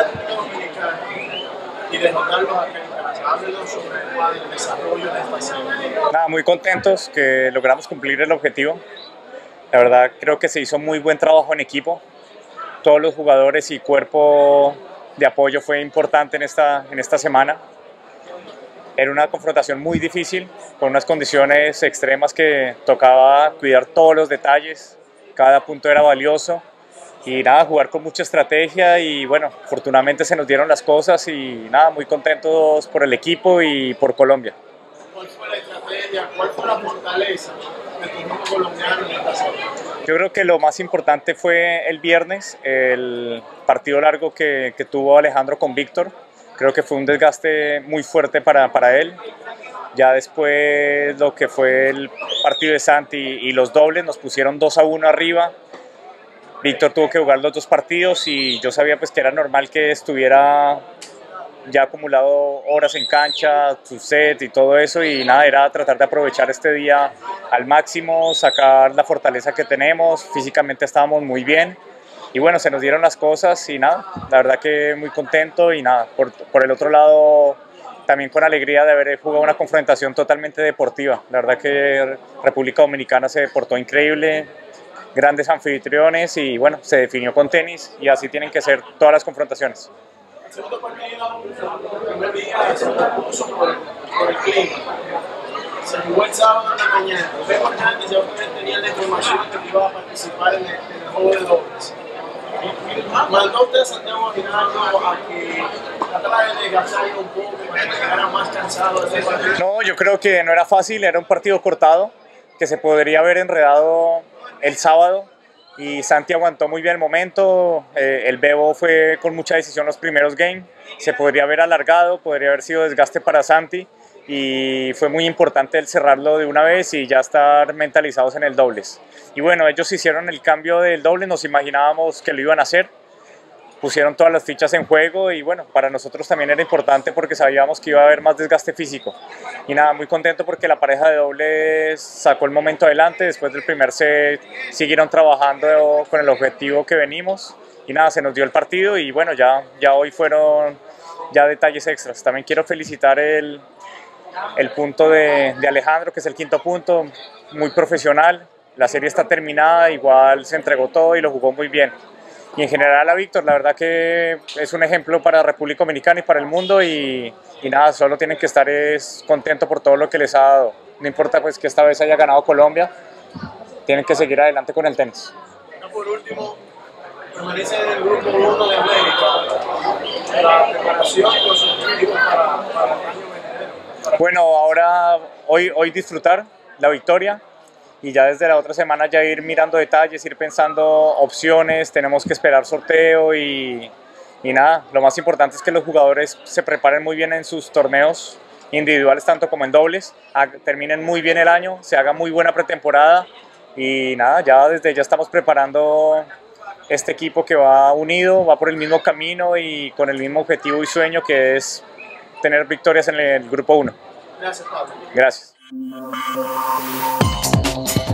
República Dominicana y derrotarlos acá en casa. Háblenos sobre el desarrollo de esta serie. Nada, muy contentos que logramos cumplir el objetivo. La verdad creo que se hizo muy buen trabajo en equipo. Todos los jugadores y cuerpo de apoyo fue importante en esta semana. Era una confrontación muy difícil, con unas condiciones extremas que tocaba cuidar todos los detalles, cada punto era valioso y nada, jugar con mucha estrategia y bueno, afortunadamente se nos dieron las cosas y nada, muy contentos por el equipo y por Colombia. ¿Cuál fue la estrategia? ¿Cuál fue la fortaleza del equipo colombiano en esta serie? Yo creo que lo más importante fue el viernes, el partido largo que tuvo Alejandro con Víctor. Creo que fue un desgaste muy fuerte para él. Ya después lo que fue el partido de Santi y los dobles nos pusieron 2-1 arriba. Víctor tuvo que jugar los dos partidos y yo sabía pues que era normal que estuviera ya acumulado horas en cancha, su set y todo eso y nada, era tratar de aprovechar este día al máximo, sacar la fortaleza que tenemos, físicamente estábamos muy bien y bueno, se nos dieron las cosas y nada, la verdad que muy contento y nada, por el otro lado también con alegría de haber jugado una confrontación totalmente deportiva, la verdad que República Dominicana se portó increíble, grandes anfitriones y bueno, se definió con tenis y así tienen que ser todas las confrontaciones. El segundo partido, el primer día, se puso por el clima. Se jugó el sábado en la mañana. Luego antes ya ustedes tenían la información de que iba a participar en el juego de dobles. ¿Mandó usted a Santiago Aguinaldo a que tratara de desgastarlo un poco para que llegara más cansado de ese partido? No, yo creo que no era fácil, era un partido cortado, que se podría haber enredado el sábado y Santi aguantó muy bien el momento, el Bebo fue con mucha decisión los primeros games, se podría haber alargado, podría haber sido desgaste para Santi y fue muy importante el cerrarlo de una vez y ya estar mentalizados en el dobles. Y bueno, ellos hicieron el cambio del doble, nos imaginábamos que lo iban a hacer, pusieron todas las fichas en juego y bueno, para nosotros también era importante porque sabíamos que iba a haber más desgaste físico. Y nada, muy contento porque la pareja de dobles sacó el momento adelante, después del primer set siguieron trabajando con el objetivo que venimos y nada, se nos dio el partido y bueno, ya hoy fueron ya detalles extras. También quiero felicitar el punto de Alejandro, que es el quinto punto, muy profesional, la serie está terminada, igual se entregó todo y lo jugó muy bien. Y en general a Víctor, la verdad que es un ejemplo para República Dominicana y para el mundo y nada, solo tienen que estar contentos por todo lo que les ha dado. No importa pues que esta vez haya ganado Colombia, tienen que seguir adelante con el tenis. Por último, permanece en el grupo 1 de América, la preparación y los objetivos para el año venidero. Bueno, ahora hoy disfrutar la victoria y ya desde la otra semana ya ir mirando detalles, ir pensando opciones, tenemos que esperar sorteo y nada, lo más importante es que los jugadores se preparen muy bien en sus torneos individuales tanto como en dobles, terminen muy bien el año, se haga muy buena pretemporada y nada, ya desde ya estamos preparando este equipo que va unido, va por el mismo camino y con el mismo objetivo y sueño que es tener victorias en el grupo 1. Gracias, Pablo. Gracias.